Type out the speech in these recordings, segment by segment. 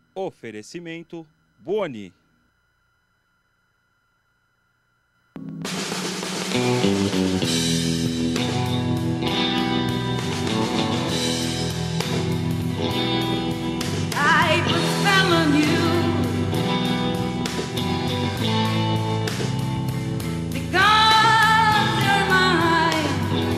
Oferecimento Boni. I put spell on you because you're mine.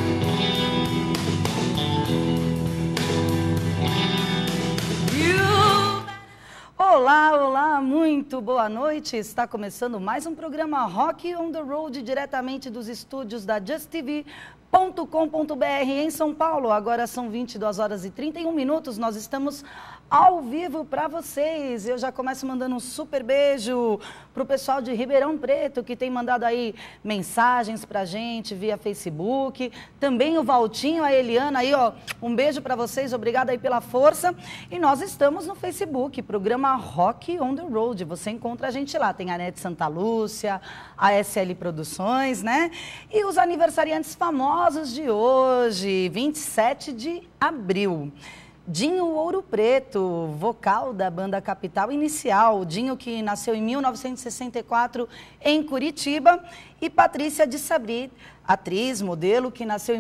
Olá, olá, muito boa noite. Está começando mais um programa Rock on the Road, diretamente dos estúdios da justtv.com.br em São Paulo. Agora são 22 horas e 31 minutos, nós estamos ao vivo para vocês. Eu já começo mandando um super beijo para o pessoal de Ribeirão Preto, que tem mandado aí mensagens para a gente via Facebook. Também o Valtinho, a Eliana, aí ó, um beijo para vocês, obrigada aí pela força. E nós estamos no Facebook, programa Rock on the Road. Você encontra a gente lá, tem a Nete Santa Lúcia, a SL Produções, né? E os aniversariantes famosos de hoje, 27 de abril. Dinho Ouro Preto, vocal da banda Capital Inicial. Dinho, que nasceu em 1964 em Curitiba. E Patrícia de Sabri, atriz, modelo, que nasceu em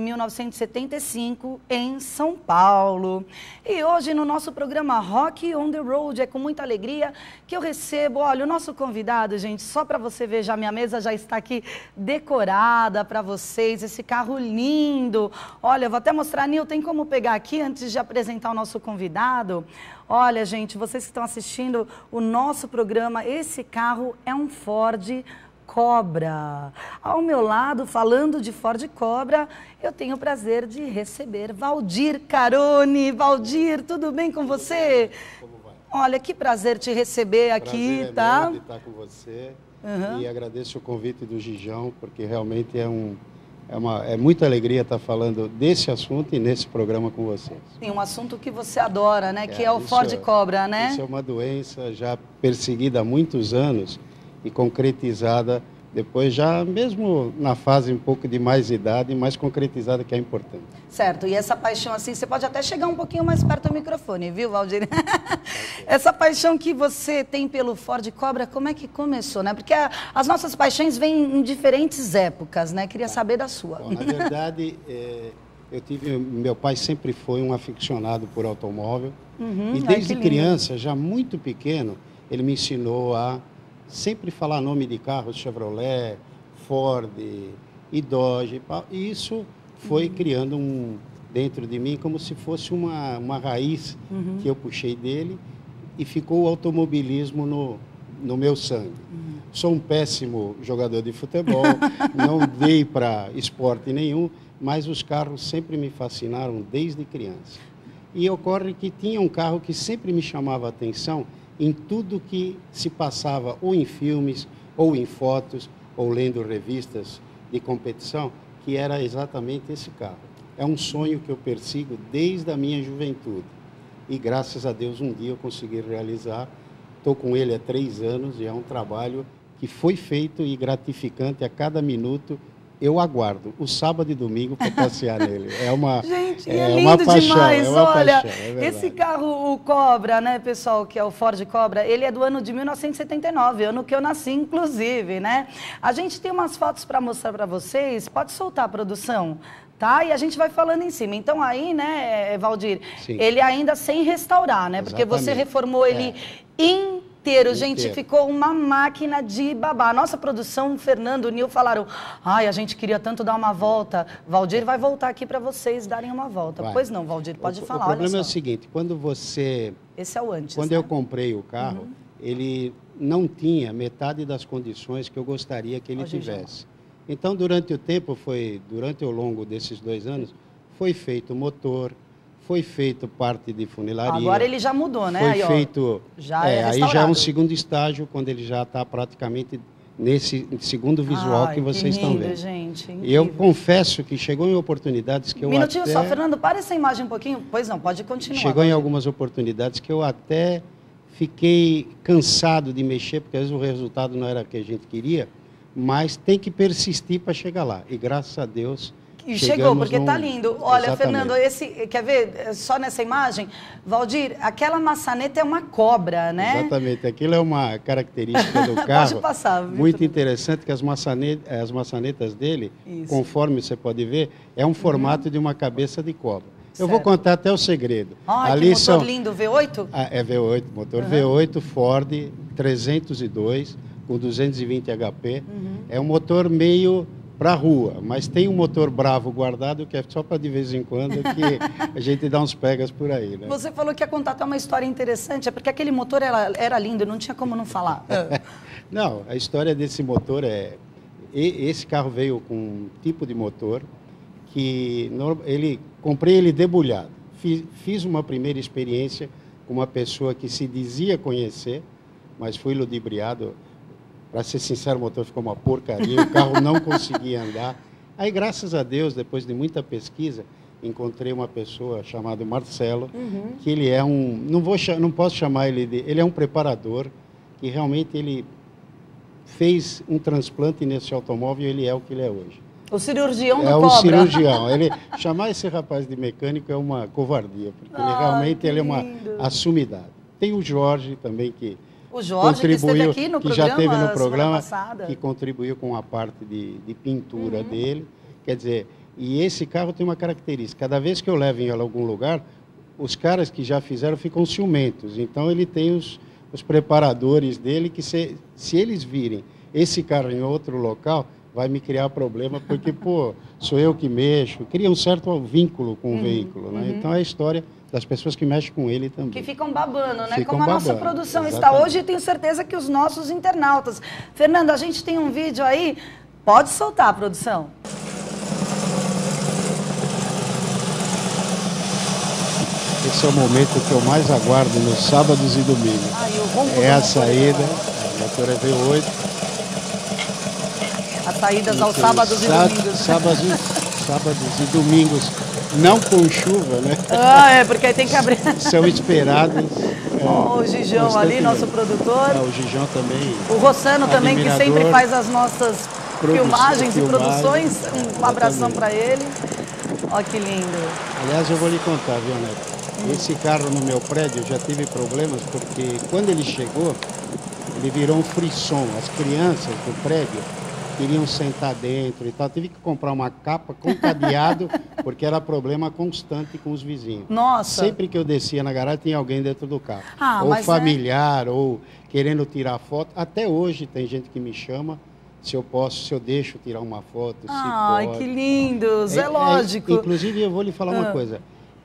1975 em São Paulo. E hoje no nosso programa Rock on the Road, é com muita alegria que eu recebo, olha, o nosso convidado, gente, só para você ver, já minha mesa já está aqui decorada para vocês, esse carro lindo. Olha, eu vou até mostrar, Nil, tem como pegar aqui antes de apresentar o nosso convidado? Olha, gente, vocês que estão assistindo o nosso programa, esse carro é um Ford Cobra. Ao meu lado, falando de Ford Cobra, eu tenho o prazer de receber Valdir Carone. Valdir, tudo bem com você? Como vai? Olha, que prazer te receber aqui, prazer tá? É meu de estar com você. E agradeço o convite do Gijão, porque realmente é muita alegria estar falando desse assunto e nesse programa com vocês. Tem um assunto que você adora, né? Que é o Ford Cobra, né? Isso é uma doença já perseguida há muitos anos e concretizada depois, já mesmo na fase um pouco de mais idade, mais concretizada, que é importante. Certo, e essa paixão assim, você pode até chegar um pouquinho mais perto do microfone, viu, Valdir? Essa paixão que você tem pelo Ford Cobra, como é que começou, né? Porque as nossas paixões vêm em diferentes épocas, né? Queria saber da sua. Bom, na verdade, meu pai sempre foi um aficionado por automóvel, e desde criança, já muito pequeno, ele me ensinou a sempre falar nome de carros, Chevrolet, Ford e Dodge, e isso foi criando dentro de mim como se fosse uma raiz que eu puxei dele, e ficou o automobilismo no meu sangue. Sou um péssimo jogador de futebol, não dei para esporte nenhum, mas os carros sempre me fascinaram desde criança. E ocorre que tinha um carro que sempre me chamava a atenção em tudo que se passava, ou em filmes, ou em fotos, ou lendo revistas de competição, que era exatamente esse carro. É um sonho que eu persigo desde a minha juventude. E graças a Deus um dia eu consegui realizar. Estou com ele há 3 anos e é um trabalho que foi feito e gratificante a cada minuto. Eu aguardo o sábado e domingo para passear nele. Gente, é lindo uma paixão, demais. é uma Olha, paixão, é esse carro, o Cobra, né, pessoal, que é o Ford Cobra, ele é do ano de 1979, ano que eu nasci, inclusive, né? A gente tem umas fotos para mostrar para vocês. Pode soltar a produção? Tá? E a gente vai falando em cima. Então aí, né, Valdir, Sim. ele ainda sem restaurar, né? Porque você Exatamente. reformou ele inteiro, gente, ficou uma máquina de babá. Nossa produção, o Fernando, o Nil falaram, ai, a gente queria tanto dar uma volta. Valdir vai voltar aqui para vocês darem uma volta. Vai. Pois não, Valdir, pode falar, O problema olha é o só. seguinte, quando você... Esse é o antes, Quando né? eu comprei o carro, ele não tinha metade das condições que eu gostaria que ele Ó, Gijão. tivesse. Então, durante o longo desses 2 anos, foi feito motor, foi feito parte de funilaria. Agora ele já mudou, né? Foi Aí, ó, feito... já é aí já é restaurado. um segundo estágio, quando ele já está praticamente nesse segundo visual Ai, que vocês estão lindo, vendo. gente, E eu incrível. confesso que chegou em oportunidades que eu Minutinho até... só, Fernando, para essa imagem um pouquinho. Pois não, pode continuar. Chegou em Valdir. algumas oportunidades que eu até fiquei cansado de mexer, porque às vezes o resultado não era o que a gente queria, mas tem que persistir para chegar lá. E graças a Deus E chegou, porque num... tá lindo. Olha, Exatamente. Fernando, esse, quer ver, só nessa imagem? Valdir, aquela maçaneta é uma cobra, né? Exatamente, aquilo é uma característica do carro. Pode passar, Vitor. Muito interessante, que as maçanetas dele, Isso. conforme você pode ver, é um formato de uma cabeça de cobra. Eu vou Certo. contar até o segredo. Ai, que motor lindo, V8? É V8, motor V8 Ford 302 com 220 HP. É um motor meio para rua, mas tem um motor bravo guardado que é só para de vez em quando que a gente dá uns pegas por aí, né? Você falou que ia contar até uma história interessante, é porque aquele motor era lindo, não tinha como não falar. Não, a história desse motor é... Esse carro veio com um tipo de motor que comprei ele debulhado. Fiz uma primeira experiência com uma pessoa que se dizia conhecer, mas fui ludibriado. Para ser sincero, o motor ficou uma porcaria, o carro não conseguia andar. Aí, graças a Deus, depois de muita pesquisa, encontrei uma pessoa chamada Marcelo, que ele é não posso chamar ele de... Ele é um preparador, que realmente ele fez um transplante nesse automóvel e ele é o que ele é hoje. O cirurgião do É Cobra. o cirurgião. Chamar esse rapaz de mecânico é uma covardia, porque ele é uma sumidade. Tem o Jorge também, que o Jorge, que esteve aqui no que já esteve no programa, passada. que contribuiu com a parte de pintura dele. Quer dizer, e esse carro tem uma característica. Cada vez que eu levo em algum lugar, os caras que já fizeram ficam ciumentos. Então, ele tem os preparadores dele, que se eles virem esse carro em outro local, vai me criar problema, porque, pô, sou eu que mexo. Cria um certo vínculo com o veículo, né? Então, é a história das pessoas que mexem com ele também. Que ficam babando, né? Ficam Como a nossa babando, produção está exatamente. hoje, e tenho certeza que os nossos internautas. Fernando, a gente tem um vídeo aí. Pode soltar, produção. Esse é o momento que eu mais aguardo nos sábados e domingos. Ai, o ronco do É a motor. saída, a motor é V8. As saídas aos sábados e domingos. Sábados e domingos, não com chuva, né? Ah, é, porque aí tem que abrir. São esperados. O Gigião ali, nosso produtor. O Gigião também. O Rossano também, que admirador. sempre faz as nossas filmagens e produções. Um abração para ele. Olha que lindo. Aliás, eu vou lhe contar, viu, Neto? Esse carro no meu prédio já tive problemas, porque quando ele chegou, ele virou um frisson. As crianças do prédio queriam sentar dentro e tal. Tive que comprar uma capa com cadeado, porque era problema constante com os vizinhos. Nossa. Sempre que eu descia na garagem, tinha alguém dentro do carro. Ah, ou mas familiar, ou querendo tirar foto. Até hoje tem gente que me chama se eu deixo tirar uma foto, Ai, se pode. que lindos, é lógico. Inclusive, eu vou lhe falar uma coisa.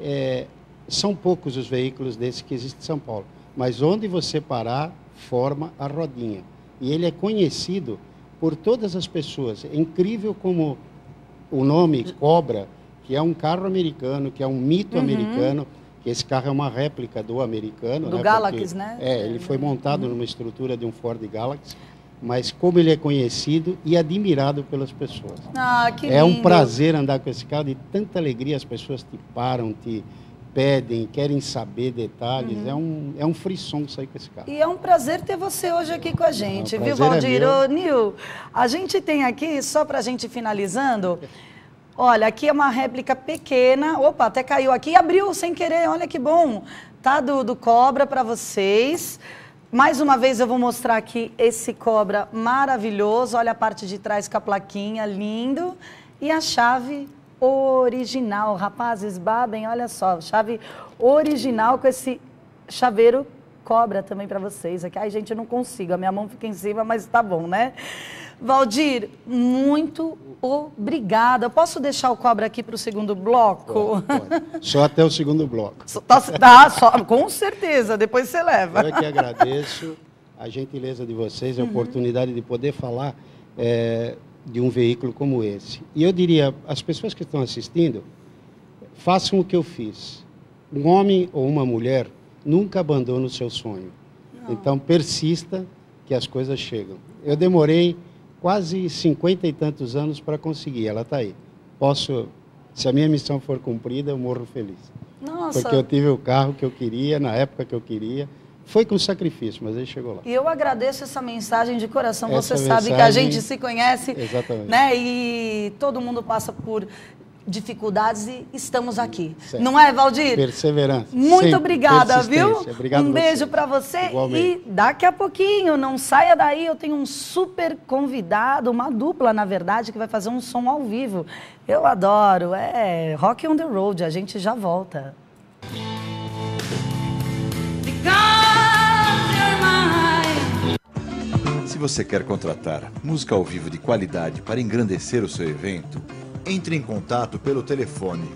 São poucos os veículos desses que existem em São Paulo. Mas onde você parar, forma a rodinha. E ele é conhecido por todas as pessoas. É incrível como o nome Cobra, que é um carro americano, que é um mito americano, que esse carro é uma réplica do americano. Do né? Galaxy, Porque, né? ele foi montado numa estrutura de um Ford Galaxy, mas como ele é conhecido e admirado pelas pessoas. Ah, que lindo. É um prazer andar com esse carro, de tanta alegria, as pessoas te param, te pedem, querem saber detalhes. É um frisson sair com esse carro. E é um prazer ter você hoje aqui com a gente, O viu, prazer é Valdir? meu. Ô, Nil, a gente tem aqui, só pra gente finalizando, olha, aqui é uma réplica pequena, opa, até caiu aqui e abriu sem querer, olha que bom, tá, do Cobra pra vocês. Mais uma vez eu vou mostrar aqui esse Cobra maravilhoso, olha a parte de trás com a plaquinha, lindo, e a chave original, rapazes, babem, olha só, chave original com esse chaveiro Cobra também para vocês. Aqui, ai gente, eu não consigo, a minha mão fica em cima, mas tá bom, né? Valdir, muito obrigada. Eu posso deixar o Cobra aqui para o segundo bloco? Pode. Só até o segundo bloco. Com certeza, depois você leva. Eu que agradeço a gentileza de vocês, a oportunidade de poder falar de um veículo como esse. E eu diria, as pessoas que estão assistindo, façam o que eu fiz. Um homem ou uma mulher nunca abandona o seu sonho. Não. Então, persista que as coisas chegam. Eu demorei quase 50 e tantos anos para conseguir, ela está aí. Se a minha missão for cumprida, eu morro feliz. Nossa. Porque eu tive o carro que eu queria, na época que eu queria. Foi com sacrifício, mas ele chegou lá. E eu agradeço essa mensagem de coração. Essa Você sabe que a gente se conhece. Exatamente. Né? E todo mundo passa por dificuldades e estamos aqui. Certo. Não é, Valdir? Perseverança. Muito Sempre. obrigada, viu? Obrigado Um beijo para você. Igualmente. E daqui a pouquinho, não saia daí, eu tenho um super convidado, uma dupla, na verdade, que vai fazer um som ao vivo. Eu adoro, é Rock on the Road, a gente já volta. Se você quer contratar música ao vivo de qualidade para engrandecer o seu evento, entre em contato pelo telefone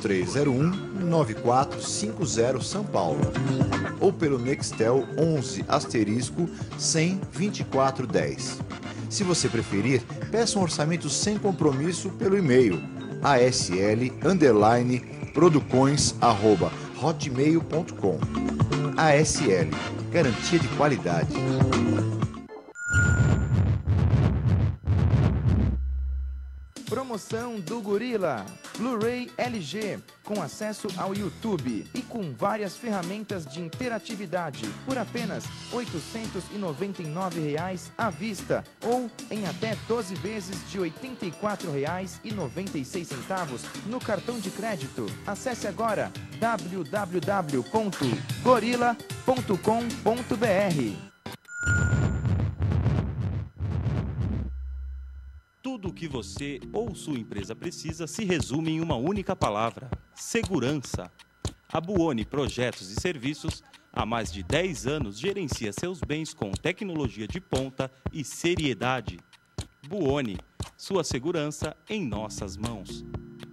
4301-9450 São Paulo ou pelo Nextel 11 *100 2410. Se você preferir, peça um orçamento sem compromisso pelo e-mail asl_producões@hotmail.com. ASL, garantia de qualidade. Promoção do Gorila, Blu-ray LG, com acesso ao YouTube e com várias ferramentas de interatividade, por apenas R$ 899 à vista ou em até 12 vezes de R$ 84,96 no cartão de crédito. Acesse agora www.gorila.com.br. Tudo o que você ou sua empresa precisa se resume em uma única palavra: segurança. A Buoni Projetos e Serviços, há mais de 10 anos, gerencia seus bens com tecnologia de ponta e seriedade. Buoni, sua segurança em nossas mãos.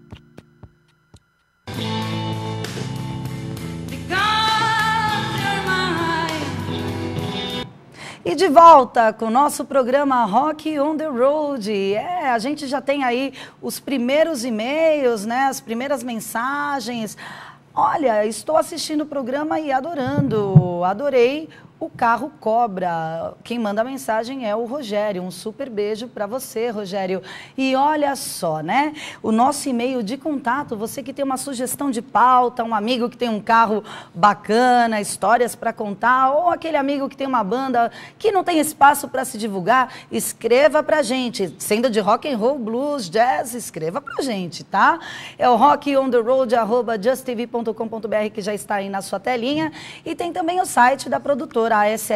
E de volta com o nosso programa Rock on the Road. A gente já tem aí os primeiros e-mails, né? As primeiras mensagens. Olha, estou assistindo o programa e adorando. Adorei o carro Cobra. Quem manda a mensagem é o Rogério. Um super beijo para você, Rogério. E olha só, né? O nosso e-mail de contato, você que tem uma sugestão de pauta, um amigo que tem um carro bacana, histórias para contar, ou aquele amigo que tem uma banda que não tem espaço para se divulgar, escreva pra gente. Sendo de rock and roll, blues, jazz, escreva pra gente, tá? É o rockontheroad@justtv.com.br, que já está aí na sua telinha. E tem também o site da produtora,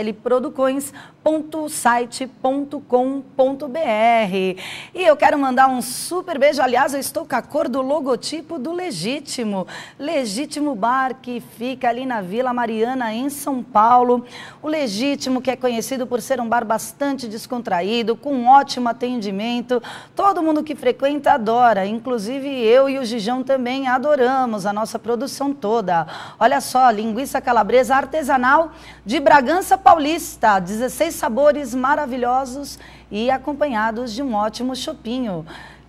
aslproducões.site.com.br. E eu quero mandar um super beijo. Aliás, eu estou com a cor do logotipo do Legítimo. Legítimo Bar, que fica ali na Vila Mariana, em São Paulo. O Legítimo, que é conhecido por ser um bar bastante descontraído, com um ótimo atendimento. Todo mundo que frequenta adora. Inclusive eu e o Gijão também adoramos a nossa produção toda. Olha só, linguiça calabresa artesanal de Bragança Paulista, 16 sabores maravilhosos e acompanhados de um ótimo chopinho.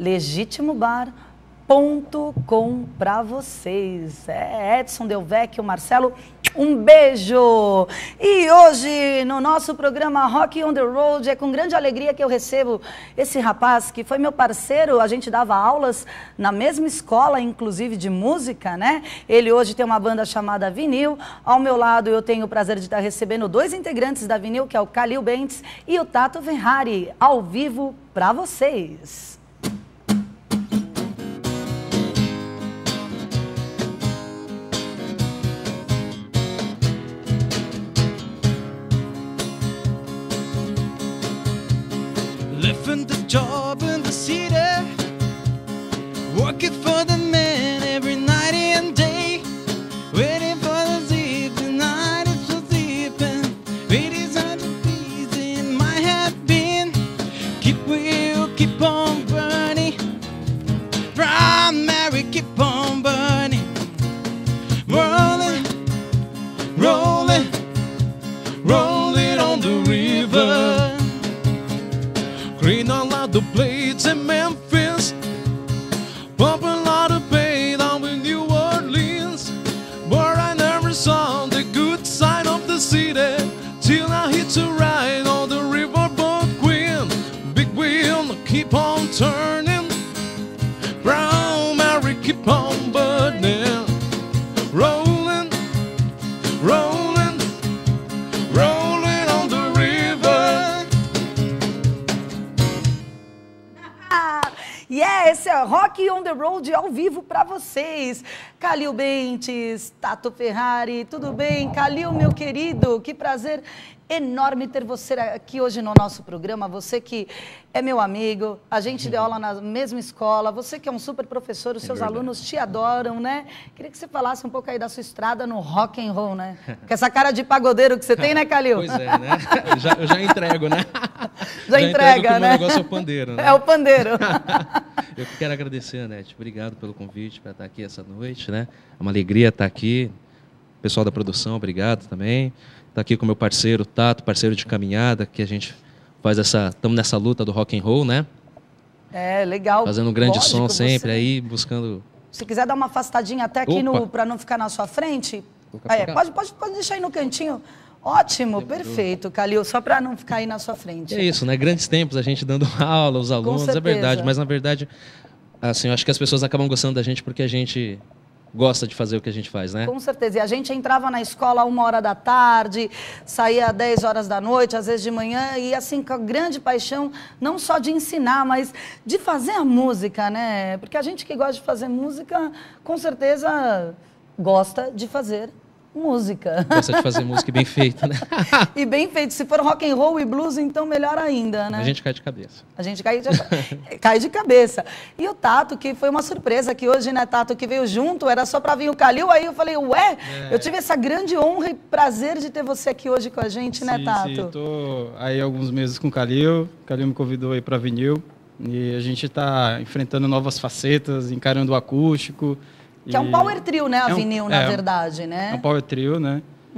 Legítimobar.com para vocês. Edson Delvecchio, Marcelo, um beijo! E hoje, no nosso programa Rock on the Road, é com grande alegria que eu recebo esse rapaz que foi meu parceiro. A gente dava aulas na mesma escola, inclusive de música, né? Ele hoje tem uma banda chamada Vinil. Ao meu lado, eu tenho o prazer de estar recebendo 2 integrantes da Vinil, que é o Khalil Bentes e o Tato Ferrari, ao vivo para vocês. Living the job in the city, working for the man every night and day, waiting for the sleeping night is for sleeping. It is not easy in my head been. Keep on burning. Brown Mary, keep on burning. Rolling, rolling, rolling on the river. Green a lot of blades in Memphis, pumping a lot of pain down in New Orleans. But I never saw the good side of the city till I hit a ride on the riverboat Queen. Big wheel, keep on turning. Brown Mary, keep on burning. Rolling, rolling, rolling on the river. Yes, Esse é Rock on the Road ao vivo para vocês. Calil Bentes, Tato Ferrari, tudo bem? Calil, meu querido, que prazer enorme ter você aqui hoje no nosso programa. Você que é meu amigo, a gente deu aula na mesma escola, você que é um super professor, os seus alunos te adoram, né? Queria que você falasse um pouco aí da sua estrada no rock and roll, né? Com essa cara de pagodeiro que você tem, né, Calil? Pois é, né? Eu já entrego, né? Já entrega, que né? O meu negócio é o pandeiro, né? É o pandeiro. Eu quero agradecer, Anete. Obrigado pelo convite para estar aqui essa noite, né? É uma alegria estar aqui. Pessoal da produção, obrigado também. Estar aqui com meu parceiro Tato, parceiro de caminhada, que a gente faz estamos nessa luta do rock and roll, né? É, legal. Fazendo um grande Lógico, som sempre você... aí, buscando... Se quiser dar uma afastadinha até aqui para não ficar na sua frente, pode deixar aí no cantinho. Ótimo, perfeito, Calil, só para não ficar aí na sua frente. É isso, né? Grandes tempos, a gente dando aula, os alunos, é verdade. Mas, na verdade, assim, eu acho que as pessoas acabam gostando da gente porque a gente gosta de fazer o que a gente faz, né? Com certeza. E a gente entrava na escola 1h da tarde, saía 10 horas da noite, às vezes de manhã, e assim, com a grande paixão, não só de ensinar, mas de fazer a música, né? Porque a gente que gosta de fazer música, com certeza gosta de fazer música. Gosta de fazer música bem feita, né? E bem feito. Se for rock and roll e blues, então melhor ainda, né? A gente cai de cabeça. A gente cai de cabeça. E o Tato, que foi uma surpresa, que hoje, né, Tato, que veio junto, era só para vir o Calil, aí eu falei, ué, eu tive essa grande honra e prazer de ter você aqui hoje com a gente, né, Tato? Sim, tô aí alguns meses com o Calil me convidou aí para vinil, e a gente está enfrentando novas facetas, encarando o acústico. Que é um power trio, né, a vinil, na verdade, né? É um power trio, né?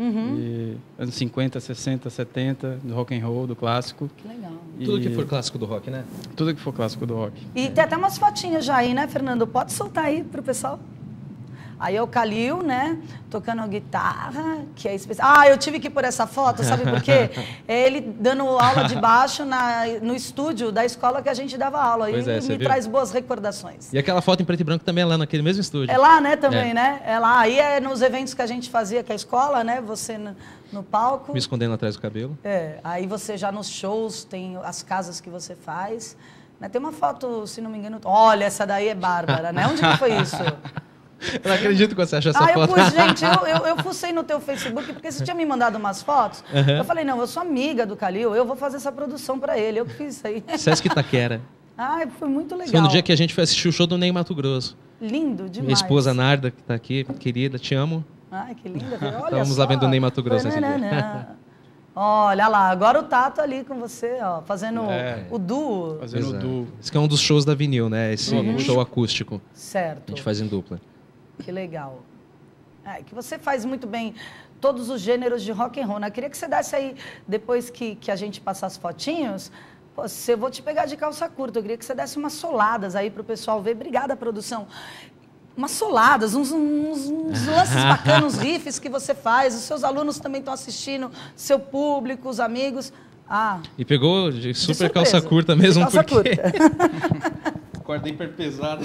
E anos 50, 60, 70, do rock and roll, do clássico. Que legal. Tudo que for clássico do rock, né? Tudo que for clássico do rock. E tem até umas fotinhas já aí, né, Fernando? Pode soltar aí pro pessoal. Aí é o Calil, né, tocando guitarra, que é especial. Ah, eu tive que pôr essa foto, sabe por quê? É ele dando aula de baixo no estúdio da escola que a gente dava aula. Pois e me traz boas recordações. E aquela foto em preto e branco também é lá naquele mesmo estúdio. É lá, né, também, né? É lá. Aí é nos eventos que a gente fazia com a escola, né, você no palco. Me escondendo atrás do cabelo. É, aí você já nos shows, tem as casas que você faz. Né? Tem uma foto, se não me engano... Olha, essa daí é bárbara, né? Onde que foi isso? Eu não acredito que você achou essa foto. Gente, eu fucei no teu Facebook, porque você tinha me mandado umas fotos. Eu falei, não, eu sou amiga do Calil, eu vou fazer essa produção para ele. Eu que fiz isso aí. Sesc Itaquera. Ai, foi muito legal. Foi no dia que a gente foi assistir o show do Ney Mato Grosso. Lindo demais. Minha esposa Narda, que está aqui, querida, te amo. Ai, que linda. Olha Estávamos lá vendo o Ney Mato Grosso nesse dia. Olha lá, agora o Tato ali com você, ó, fazendo o duo. Fazendo o duo. Esse que é um dos shows da vinil, né? Esse show acústico. Certo. A gente faz em dupla. Que legal. Que você faz muito bem todos os gêneros de rock and roll, né? Eu queria que você desse aí, depois que a gente passar as fotinhos, eu vou te pegar de calça curta. Eu queria que você desse umas soladas aí para o pessoal ver. Obrigada, produção. Umas soladas, uns lances bacanas, uns riffs que você faz. Os seus alunos também estão assistindo, seu público, os amigos. E pegou de super calça curta mesmo, calça porque... curta. Corda hiper pesada.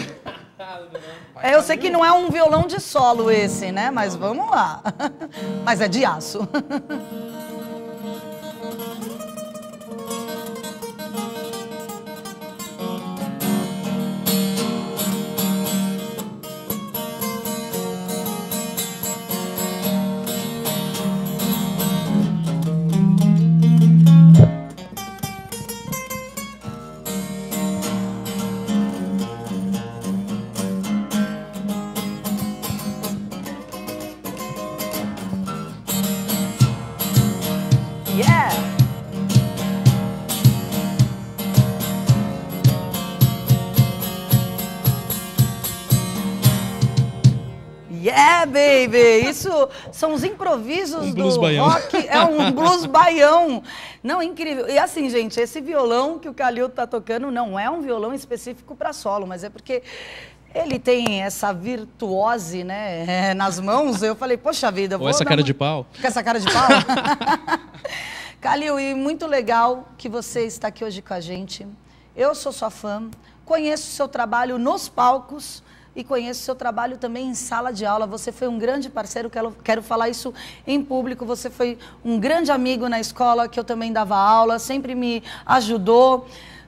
Eu sei que não é um violão de solo esse, né? Mas vamos lá. Mas é de aço. Baby, isso são os improvisos do rock, é um blues baião. Não, incrível. E assim, gente, esse violão que o Calil tá tocando não é um violão específico para solo, mas é porque ele tem essa virtuose, né, nas mãos. Eu falei, poxa vida, vou essa cara de pau. Com essa cara de pau? Calil, e muito legal que você está aqui hoje com a gente. Eu sou sua fã, conheço o seu trabalho nos palcos, e conheço o seu trabalho também em sala de aula. Você foi um grande parceiro, quero falar isso em público. Você foi um grande amigo na escola, que eu também dava aula, sempre me ajudou.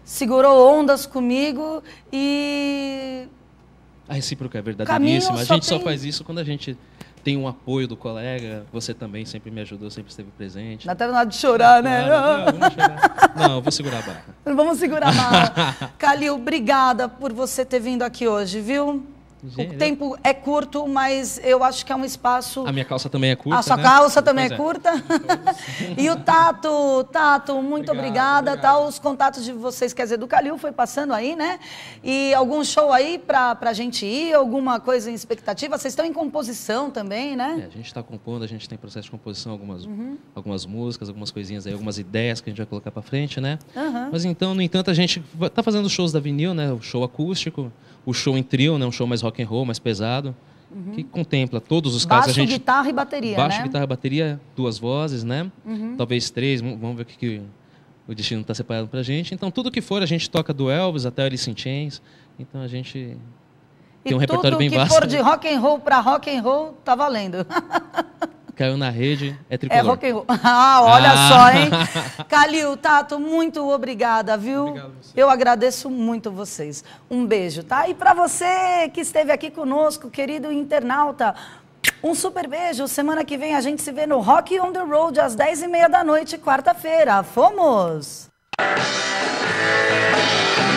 segurou ondas comigo e... A recíproca é verdadeiríssima. A gente só tem... faz isso quando a gente tem um apoio do colega. Você também sempre me ajudou, sempre esteve presente. Dá até vontade de chorar, né? Não, vamos chorar. Não, vou segurar a barra. Vamos segurar a barra. Calil, obrigada por você ter vindo aqui hoje, viu? O tempo é curto, mas eu acho que é um espaço... A minha calça também é curta, A sua né? calça também é curta. E o Tato, muito obrigada. Tá, os contatos de vocês, quer dizer, do Calil foi passando aí, né? E algum show aí pra gente ir, alguma coisa em expectativa? Vocês estão em composição também, né? A gente está compondo, a gente tem processo de composição, algumas músicas, algumas coisinhas aí, algumas ideias que a gente vai colocar pra frente, né? Mas então, no entanto, a gente tá fazendo os shows da Vinil, né? O show acústico, o show em trio, né? Um show mais rock and roll, mais pesado, que contempla todos os casos. Baixo, guitarra e bateria, Baixo, né? guitarra, bateria, 2 vozes, né? Talvez 3, vamos ver o que o destino está separado pra gente. Então, tudo que for, a gente toca do Elvis até o Alice in Chains. Então, a gente tem um repertório bem vasto. E tudo que for de rock and roll pra rock and roll, tá valendo. Caiu na rede, é tricolor. É rock and roll. Olha só, hein? Calil, Tato, muito obrigada, viu? Obrigado a você. Eu agradeço muito vocês. Um beijo, tá? E para você que esteve aqui conosco, querido internauta, um super beijo. Semana que vem a gente se vê no Rock on the Road, às 10h30 da noite, quarta-feira. Fomos!